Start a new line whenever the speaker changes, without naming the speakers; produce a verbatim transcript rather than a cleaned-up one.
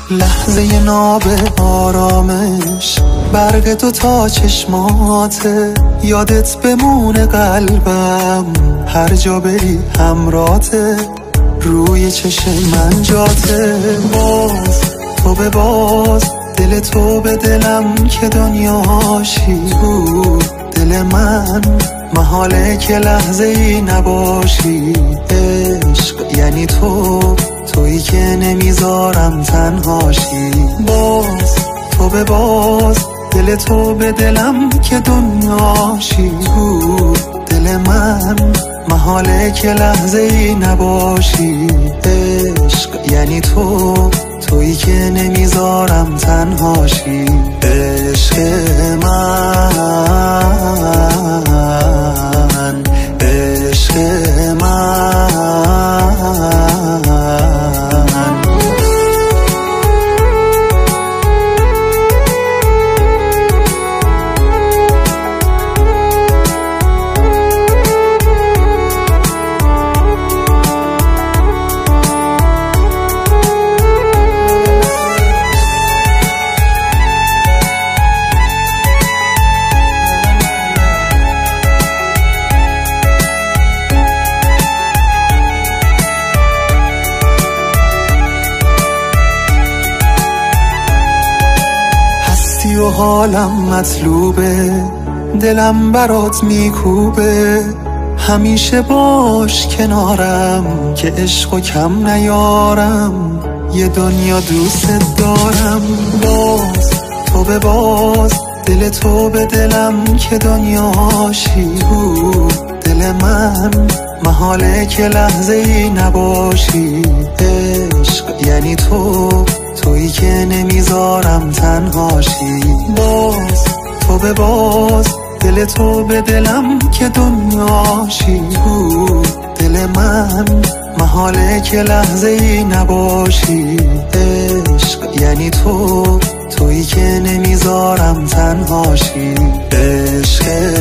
لحظه ناب آرامش، برق دو تا چشماته، یادت بمونه قلبم هر جا بری همراته، روی چشم من جاته. باز تو به باز، دل تو به دلم که دنیاشی بود، دل من محاله که لحظه ای نباشی. عشق یعنی تو، تویی که نمیذارم تنهاشی. باز تو به باز، دل تو به دلم که دنیاشی بود، دل من محاله که لحظه ای نباشی. عشق یعنی تو، تویی که نمیذارم تنهاشی. عشق من، عشق من. و حالم مطلوبه، دلم برات میکوبه، همیشه باش کنارم که عشقو کم نیارم، یه دنیا دوست دارم. باز تو به باز، دل تو به دلم که دنیاشی بود، دل من محاله که لحظه ای نباشی. عشق یعنی تو، تویی که نمیذارم تنهاشی. باز تو به باز، دل تو به دلم که دنیاشی بود، دل من محاله که لحظه ای نباشی. عشق یعنی تو، تویی که نمیذارم تنهاشی. عشق